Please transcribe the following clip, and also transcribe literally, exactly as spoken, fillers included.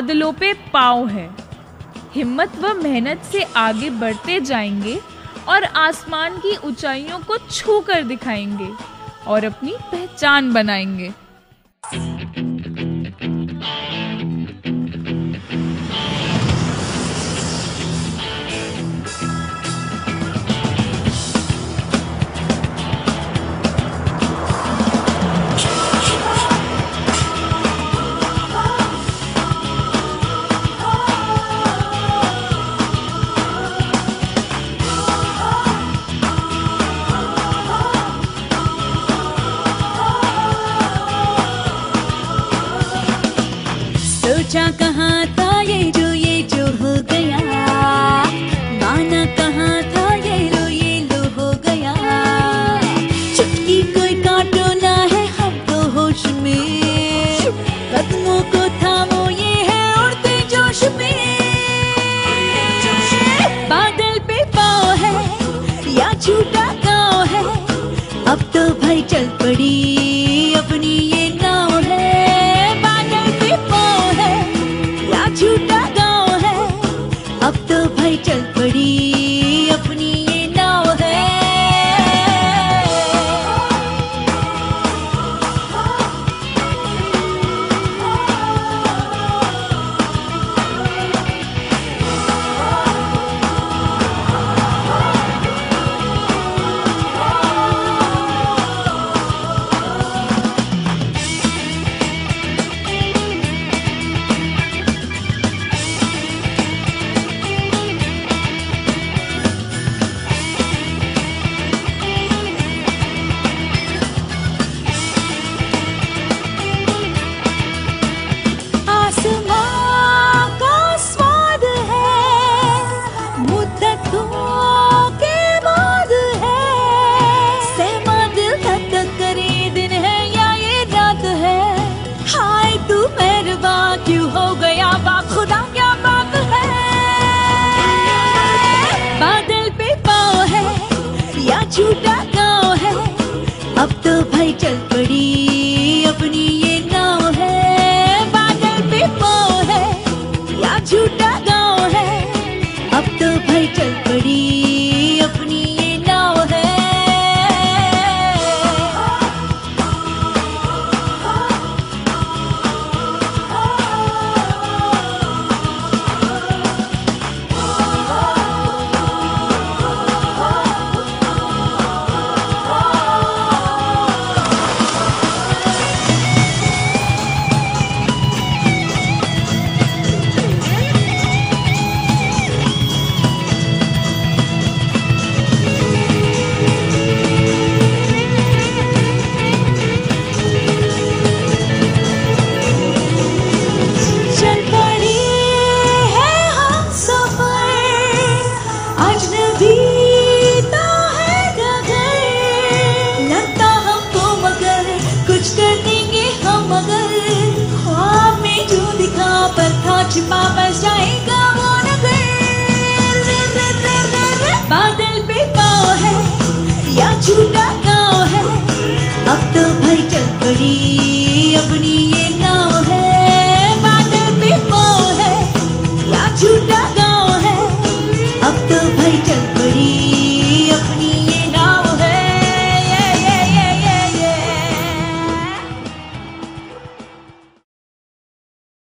बादलों पे पाँव है। हिम्मत व मेहनत से आगे बढ़ते जाएंगे और आसमान की ऊंचाइयों को छू कर दिखाएंगे और अपनी पहचान बनाएंगे। सोचा कहाँ था ये जो ये जो हो गया, माना कहाँ था ये लो ये लो हो गया। चुटकी कोई काटो ना है हम तो होश में, कदमों को थामो ये है उड़ते जोश में। बादल पे पाँव है या झूठा गाँव है, अब तो भाई चल पड़ी अपनी ये नाव है। झूठा गाँव है, अब तो भाई चल पड़ी अपनी ये नाव है। क्यों हो गया बाप खुदा क्या बात है। बादल पे पाँव है या झूठा गाँव है, अब तो भाई चल पड़ी अपनी ये नाव है। बादल पे पाँव है या झूठा